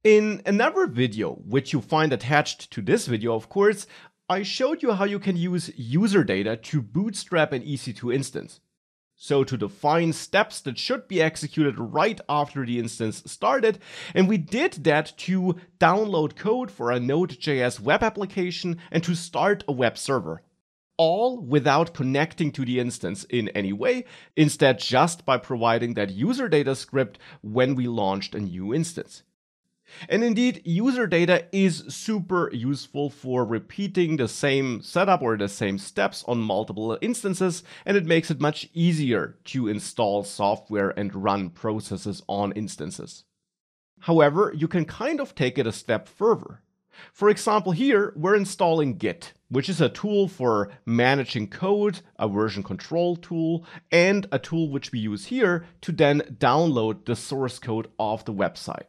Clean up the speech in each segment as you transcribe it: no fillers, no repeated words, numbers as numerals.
In another video, which you find attached to this video, of course, I showed you how you can use user data to bootstrap an EC2 instance. So to define steps that should be executed right after the instance started, and we did that to download code for a Node.js web application and to start a web server. All without connecting to the instance in any way, instead just by providing that user data script when we launched a new instance. And indeed, user data is super useful for repeating the same setup or the same steps on multiple instances, and it makes it much easier to install software and run processes on instances. However, you can kind of take it a step further. For example, here we're installing Git, which is a tool for managing code, a version control tool, and a tool which we use here to then download the source code of the website.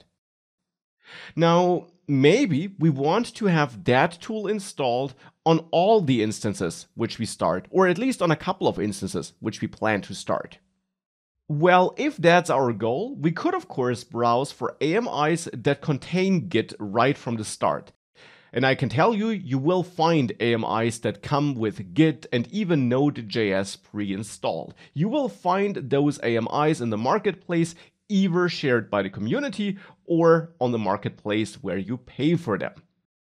Now, maybe we want to have that tool installed on all the instances which we start, or at least on a couple of instances which we plan to start. Well, if that's our goal, we could of course browse for AMIs that contain Git right from the start. And I can tell you, you will find AMIs that come with Git and even Node.js pre-installed. You will find those AMIs in the marketplace, either shared by the community or on the marketplace where you pay for them.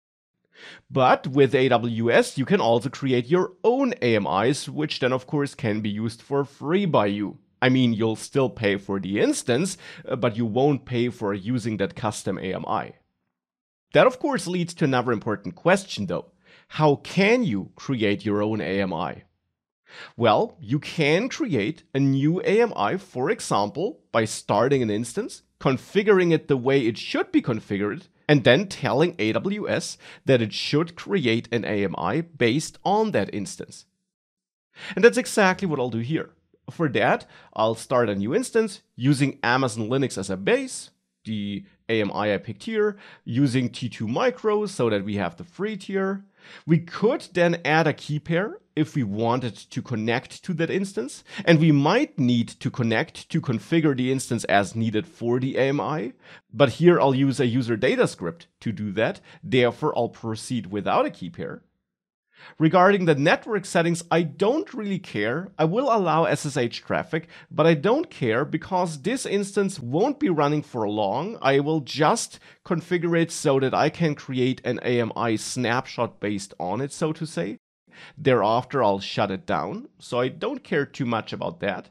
But with AWS, you can also create your own AMIs, which then of course can be used for free by you. I mean, you'll still pay for the instance, but you won't pay for using that custom AMI. That of course leads to another important question though. How can you create your own AMI? Well, you can create a new AMI, for example, by starting an instance, configuring it the way it should be configured, and then telling AWS that it should create an AMI based on that instance. And that's exactly what I'll do here. For that, I'll start a new instance using Amazon Linux as a base, the AMI I picked here, using T2 Micro so that we have the free tier. We could then add a key pair if we wanted to connect to that instance, and we might need to connect to configure the instance as needed for the AMI, but here I'll use a user data script to do that, therefore I'll proceed without a key pair. Regarding the network settings, I don't really care. I will allow SSH traffic, but I don't care because this instance won't be running for long. I will just configure it so that I can create an AMI snapshot based on it, so to say. Thereafter, I'll shut it down, so I don't care too much about that.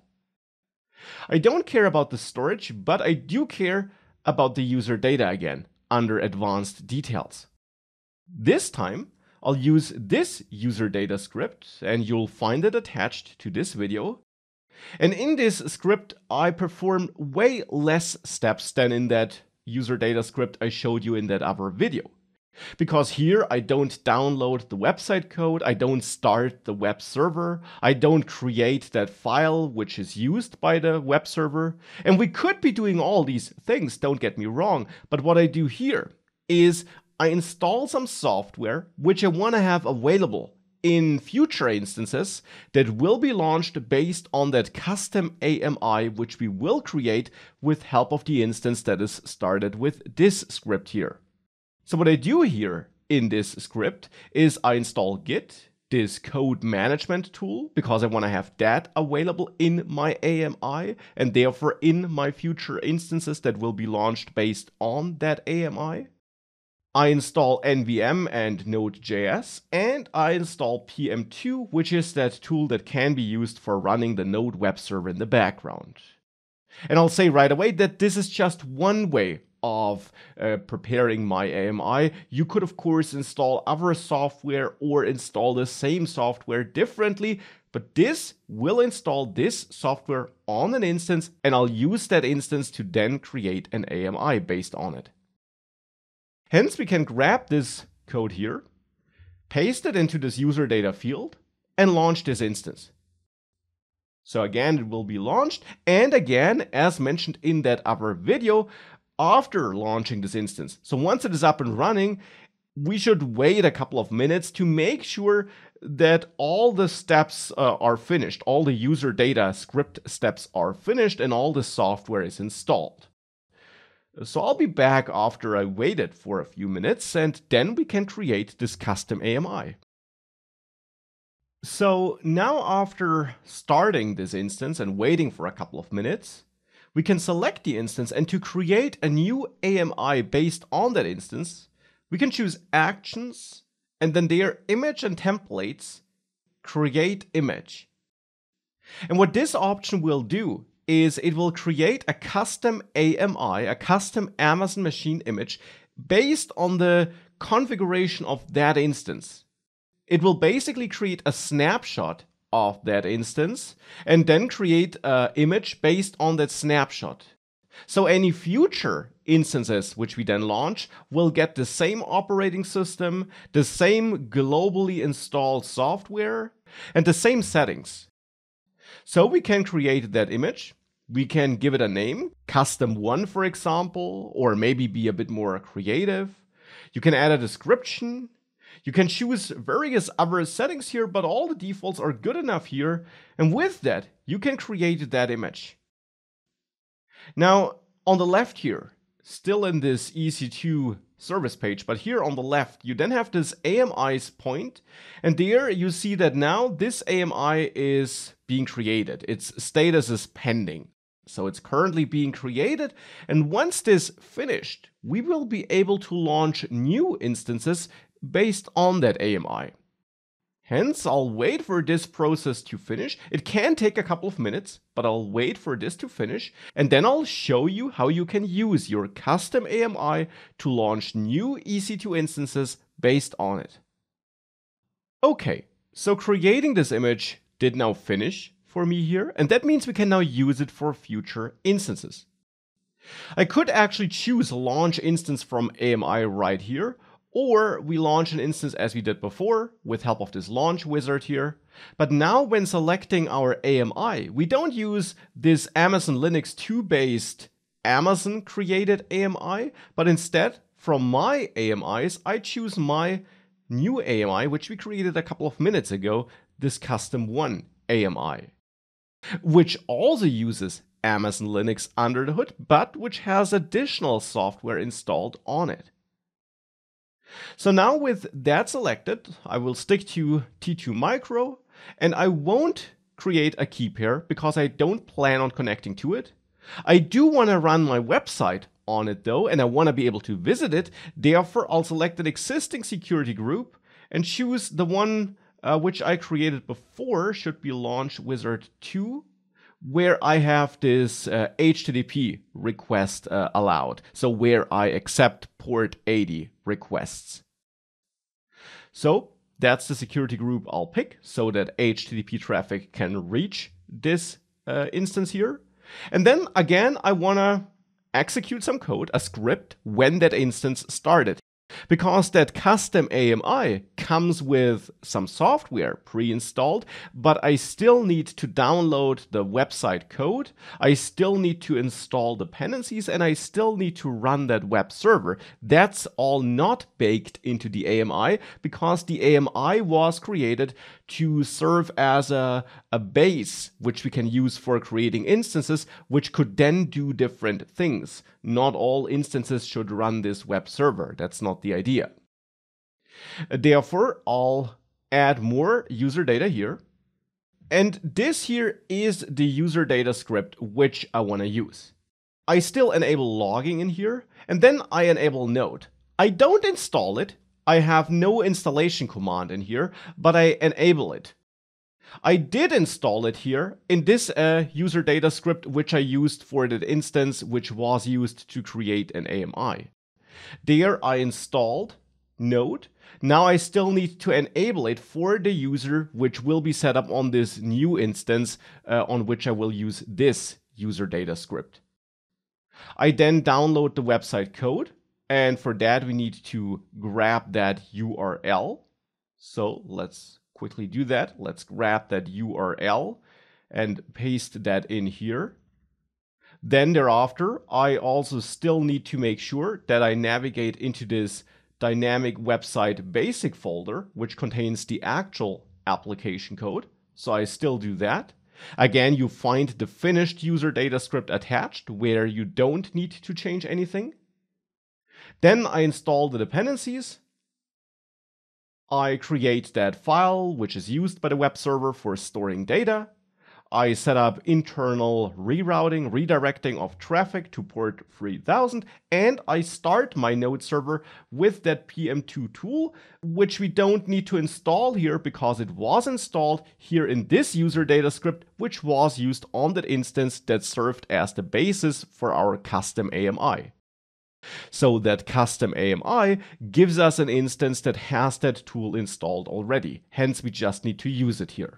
I don't care about the storage, but I do care about the user data again, under advanced details. This time, I'll use this user data script, and you'll find it attached to this video. And in this script, I perform way less steps than in that user data script I showed you in that other video. Because here I don't download the website code, I don't start the web server, I don't create that file which is used by the web server. And we could be doing all these things, don't get me wrong, but what I do here is I install some software which I want to have available in future instances that will be launched based on that custom AMI which we will create with help of the instance that is started with this script here. So what I do here in this script is I install Git, this code management tool, because I want to have that available in my AMI and therefore in my future instances that will be launched based on that AMI. I install NVM and Node.js, and I install PM2, which is that tool that can be used for running the Node web server in the background. And I'll say right away that this is just one way of preparing my AMI. You could of course install other software or install the same software differently, but this will install this software on an instance, and I'll use that instance to then create an AMI based on it. Hence, we can grab this code here, paste it into this user data field, and launch this instance. So again, it will be launched, and again, as mentioned in that other video, after launching this instance. So once it is up and running, we should wait a couple of minutes to make sure that all the steps are finished, all the user data script steps are finished, and all the software is installed. So I'll be back after I waited for a few minutes, and then we can create this custom AMI. So now after starting this instance and waiting for a couple of minutes, we can select the instance, and to create a new AMI based on that instance, we can choose Actions, and then there, Image and Templates, Create Image. And what this option will do is it will create a custom AMI, a custom Amazon machine image, based on the configuration of that instance. It will basically create a snapshot of that instance and then create an image based on that snapshot. So any future instances which we then launch will get the same operating system, the same globally installed software, and the same settings. So we can create that image. We can give it a name, custom one, for example, or maybe be a bit more creative. You can add a description. You can choose various other settings here, but all the defaults are good enough here. And with that, you can create that image. Now, on the left here, still in this EC2 service page, but here on the left, you then have this AMI's point, and there you see that now this AMI is being created. Its status is pending. So it's currently being created, and once this finished, we will be able to launch new instances based on that AMI. Hence, I'll wait for this process to finish. It can take a couple of minutes, but I'll wait for this to finish, and then I'll show you how you can use your custom AMI to launch new EC2 instances based on it. Okay, so creating this image did now finish for me here, and that means we can now use it for future instances. I could actually choose launch instance from AMI right here, or we launch an instance as we did before with help of this launch wizard here. But now when selecting our AMI, we don't use this Amazon Linux 2 based Amazon created AMI, but instead from my AMIs, I choose my new AMI, which we created a couple of minutes ago, this custom one AMI, which also uses Amazon Linux under the hood, but which has additional software installed on it. So now with that selected, I will stick to T2 Micro, and I won't create a key pair because I don't plan on connecting to it. I do want to run my website on it though, and I want to be able to visit it. Therefore, I'll select an existing security group and choose the one which I created before, should be Launch Wizard 2, where I have this HTTP request allowed. So where I accept port 80 requests. So that's the security group I'll pick so that HTTP traffic can reach this instance here. And then again, I want to execute some code, a script, when that instance started. Because that custom AMI comes with some software pre-installed, but I still need to download the website code, I still need to install dependencies, and I still need to run that web server. That's all not baked into the AMI because the AMI was created to serve as a base which we can use for creating instances which could then do different things. Not all instances should run this web server. That's not the idea. Therefore, I'll add more user data here. And this here is the user data script which I want to use. I still enable logging in here, and then I enable node. I don't install it. I have no installation command in here, but I enable it. I did install it here in this user data script, which I used for that instance, which was used to create an AMI. There I installed Node. Now I still need to enable it for the user, which will be set up on this new instance on which I will use this user data script. I then download the website code, and for that we need to grab that URL. So let's quickly do that. Let's grab that URL and paste that in here. Then thereafter, I also still need to make sure that I navigate into this dynamic website basic folder, which contains the actual application code. So I still do that. Again, you find the finished user data script attached where you don't need to change anything. Then I install the dependencies. I create that file, which is used by the web server for storing data. I set up internal rerouting, redirecting of traffic to port 3000, and I start my node server with that PM2 tool, which we don't need to install here because it was installed here in this user data script, which was used on that instance that served as the basis for our custom AMI. So that custom AMI gives us an instance that has that tool installed already. Hence, we just need to use it here.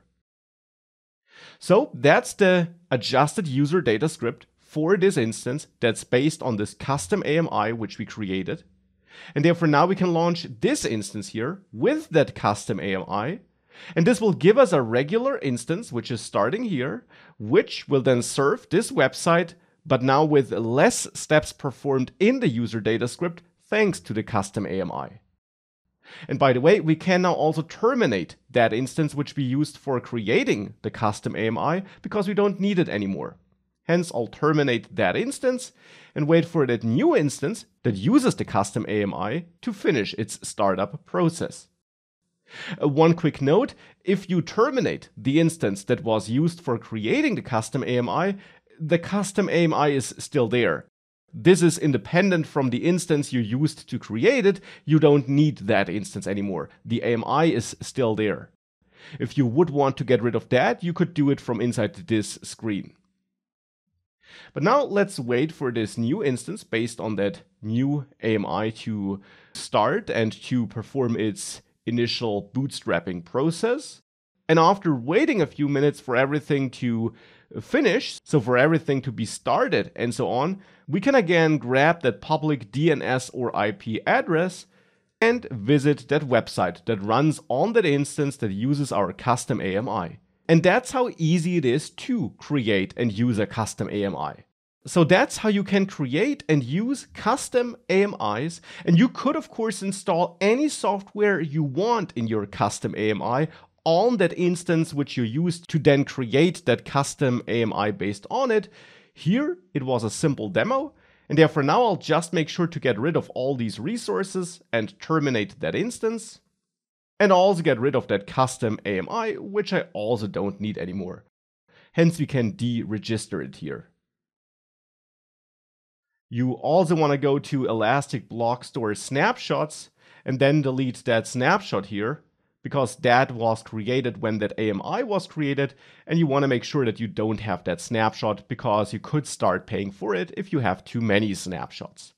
So that's the adjusted user data script for this instance that's based on this custom AMI which we created. And therefore now we can launch this instance here with that custom AMI. And this will give us a regular instance which is starting here, which will then serve this website, but now with less steps performed in the user data script thanks to the custom AMI. And by the way, we can now also terminate that instance which we used for creating the custom AMI because we don't need it anymore. Hence, I'll terminate that instance and wait for that new instance that uses the custom AMI to finish its startup process. One quick note, if you terminate the instance that was used for creating the custom AMI is still there. This is independent from the instance you used to create it. You don't need that instance anymore. The AMI is still there. If you would want to get rid of that, you could do it from inside this screen. But now let's wait for this new instance based on that new AMI to start and to perform its initial bootstrapping process. And after waiting a few minutes for everything to finish, so for everything to be started and so on, we can again grab that public DNS or IP address and visit that website that runs on that instance that uses our custom AMI. And that's how easy it is to create and use a custom AMI. So that's how you can create and use custom AMIs. And you could, of course, install any software you want in your custom AMI on that instance which you used to then create that custom AMI based on it. Here, it was a simple demo. And therefore now I'll just make sure to get rid of all these resources and terminate that instance. And also get rid of that custom AMI, which I also don't need anymore. Hence, we can deregister it here. You also want to go to Elastic Block Store snapshots and then delete that snapshot here, because that was created when that AMI was created, and you want to make sure that you don't have that snapshot because you could start paying for it if you have too many snapshots.